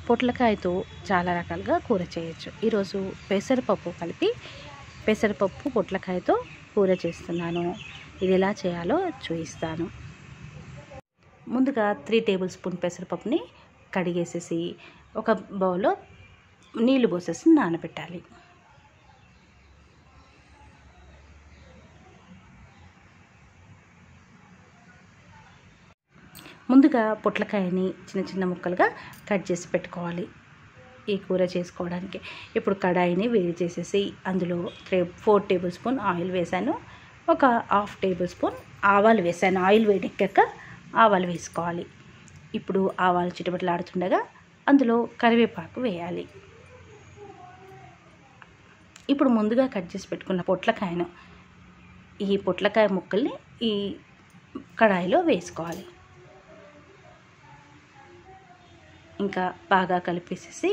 పొట్లకాయతో చాలా రకాలుగా కూర చేయొచ్చు. ఈరోజు పెసరపప్పు కలిపి పెసరపప్పు పొట్లకాయతో కూర చేస్తున్నాను. ఇది ఎలా చేయాలో చూపిస్తాను. ముందుగా 3 టేబుల్ స్పూన్ పెసరపప్పుని కడిగేసేసి ఒక బౌల్లో నీళ్లు పోసేసి నానబెట్టాలి. ముందుగా పొట్లకాయని చిన్న చిన్న ముక్కలుగా కట్ చేసి పెట్టుకోవాలి ఈ కూర చేసుకోవడానికి. ఇప్పుడు కడాయిని వేడి చేసేసి అందులో 4 టేబుల్ స్పూన్ ఆయిల్ వేసాను. ఒక హాఫ్ టేబుల్ స్పూన్ ఆవాలు వేసాను. ఆయిల్ వేడెక్కాక ఆవాలు వేసుకోవాలి. ఇప్పుడు ఆవాలు చిటపటలాడుతుండగా అందులో కరివేపాకు వేయాలి. ఇప్పుడు ముందుగా కట్ చేసి పెట్టుకున్న పొట్లకాయను ఈ పొట్లకాయ ముక్కల్ని ఈ కడాయిలో వేసుకోవాలి. ఇంకా బాగా కలిపేసేసి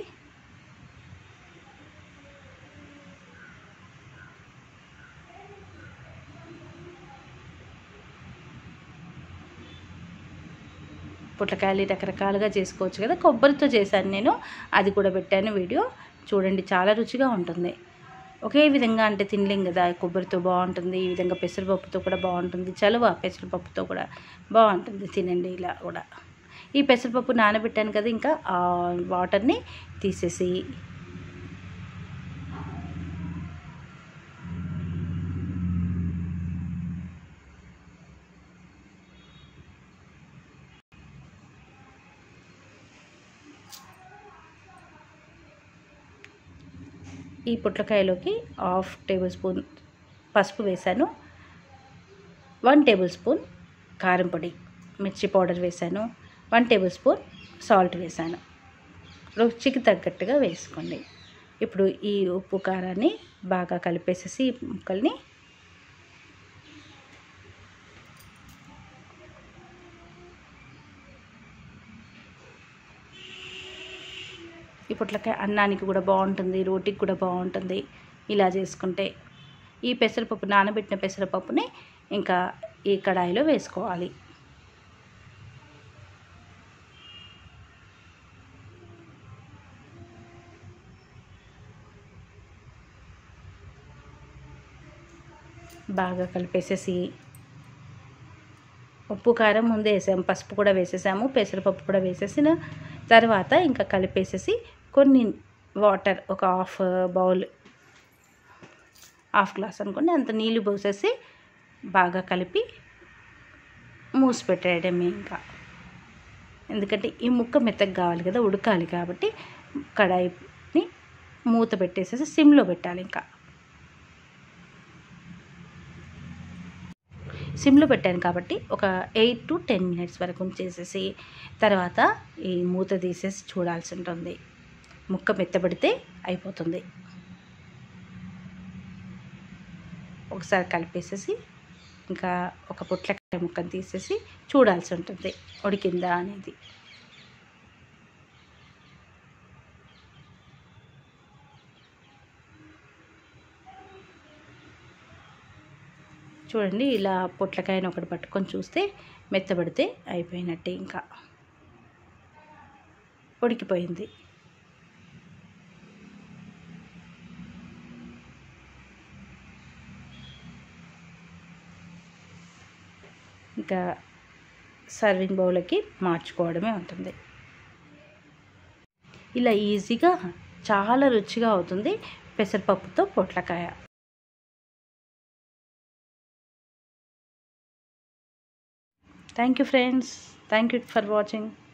పొట్లకాయలు రకరకాలుగా చేసుకోవచ్చు కదా. కొబ్బరితో చేశాను నేను, అది కూడా పెట్టాను వీడియో చూడండి. చాలా రుచిగా ఉంటుంది. ఒకే విధంగా అంటే తినలేం కదా, కొబ్బరితో బాగుంటుంది, ఈ విధంగా పెసరపప్పుతో కూడా బాగుంటుంది, చలువ పెసరపప్పుతో కూడా బాగుంటుంది. తినండి ఇలా కూడా. ఈ పెసరపప్పు నానబెట్టాను కదా, ఇంకా ఆ వాటర్ని తీసేసి ఈ పొట్లకాయలోకి హాఫ్ టేబుల్ స్పూన్ పసుపు వేసాను. 1 టేబుల్ స్పూన్ కారం పొడి, మిర్చి పౌడర్ వేసాను. 1 టేబుల్ స్పూన్ సాల్ట్ వేసాను. రుచికి తగ్గట్టుగా వేసుకోండి. ఇప్పుడు ఈ ఉప్పు కారాన్ని బాగా కలిపేసేసి ముక్కల్ని ఈ పొట్లకాయ అన్నానికి కూడా బాగుంటుంది, రోటికి కూడా బాగుంటుంది ఇలా చేసుకుంటే. ఈ పెసరపప్పు నానబెట్టిన పెసరపప్పుని ఇంకా ఈ కడాయిలో వేసుకోవాలి. బాగా కలిపేసేసి ఉప్పు కారం ముందే వేసాము, పసుపు కూడా వేసేసాము, పెసరపప్పు కూడా వేసేసిన తర్వాత ఇంకా కలిపేసేసి కొన్ని వాటర్, ఒక హాఫ్ గ్లాస్ అనుకోండి అంత నీళ్ళు పోసేసి బాగా కలిపి మూసి పెట్టేయడమే ఇంకా. ఎందుకంటే ఈ ముక్క మెత్తగా కావాలి కదా, ఉడకాలి కాబట్టి కడాయిని మూత పెట్టేసేసి సిమ్లో పెట్టాలి. ఇంకా సిమ్లో పెట్టాను కాబట్టి ఒక 8 to 10 మినిట్స్ వరకు ఉంచేసేసి తర్వాత ఈ మూత తీసేసి చూడాల్సి ఉంటుంది. ముక్క మెత్తబడితే అయిపోతుంది. ఒకసారి కలిపేసేసి ఇంకా ఒక పొట్లకాయ ముక్కను తీసేసి చూడాల్సి ఉంటుంది ఉడికిందా అనేది. చూడండి, ఇలా పొట్లకాయను ఒకటి పట్టుకొని చూస్తే మెత్తబడితే అయిపోయినట్టే, ఇంకా ఉడికిపోయింది. ఇంకా సర్వింగ్ బౌల్కి మార్చుకోవడమే ఉంటుంది. ఇలా ఈజీగా చాలా రుచిగా అవుతుంది పెసరపప్పుతో పొట్లకాయ. Thank you friends. Thank you for watching.